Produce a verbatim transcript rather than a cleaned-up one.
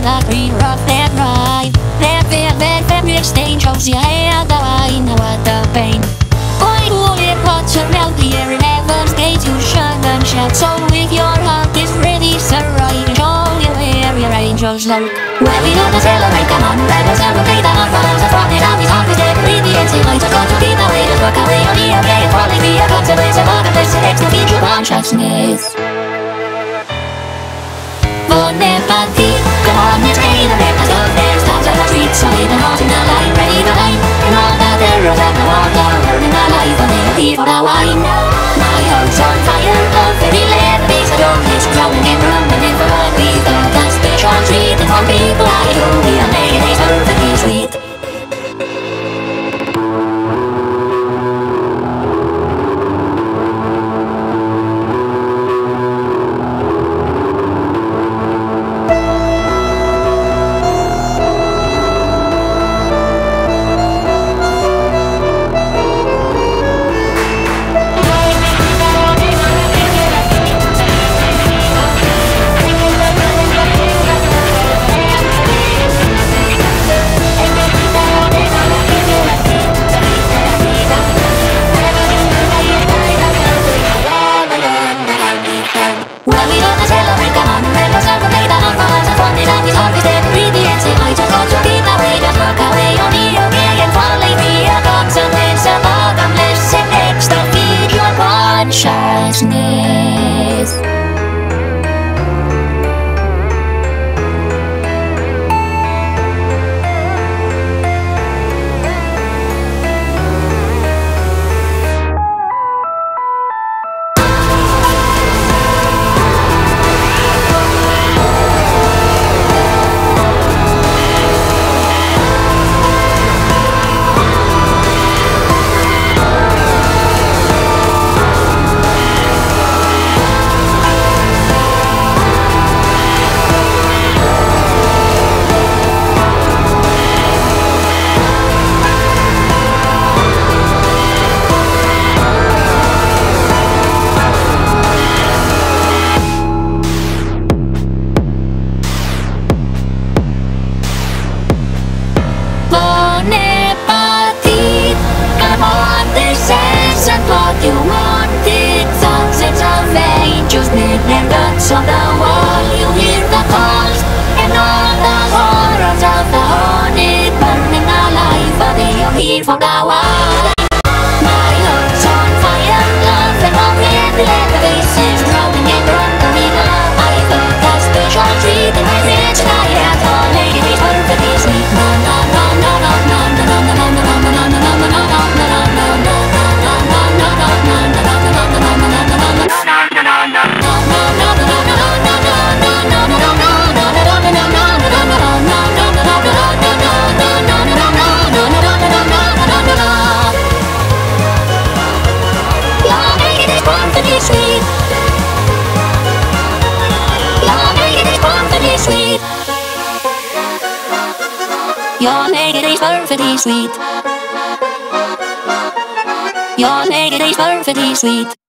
the green rock that ride. That velvet fabric stain shows your hair, the wine, what the pain. Boy, who it wants to melt the air in heaven's gate, you shine and shout. So if your heart is ready, sir, I can show you where your angels lurk. Well, we know to celebrate, come on, let us celebrate the heart falls and from it out, his heart is dead, breathe the empty lights are going to keep away, just work away on the okay, and falling be a consequence of all the blessed next to future consciousness. Bon appetit, come on, let's gain a left, let's go there, stop at the street, solid and hot in the line, ready to line, and all the terrors and the water, burning the life, and they'll be for the wine. My heart's on fire, love, very let the beast, I don't miss, growing and rumbling in for what we thought, that special treat, and for people I know, we are making it perfectly sweet. Consciousness. Bon appetit, come on, this isn't what you wanted. Thousands of angels made their guts on the wall. You hear the calls and all the horrors of the haunted, burning alive, but they are here for the wall. My heart's on fire, love, and all red, let the faces growing and running love. I thought that special treat in my rich diet, all making it perfectly sweet. No, no, no, no, no, no, no, no, no, no, no, no, no, no, no, no, no, no. Your naked is perfectly sweet. Your naked is perfectly sweet.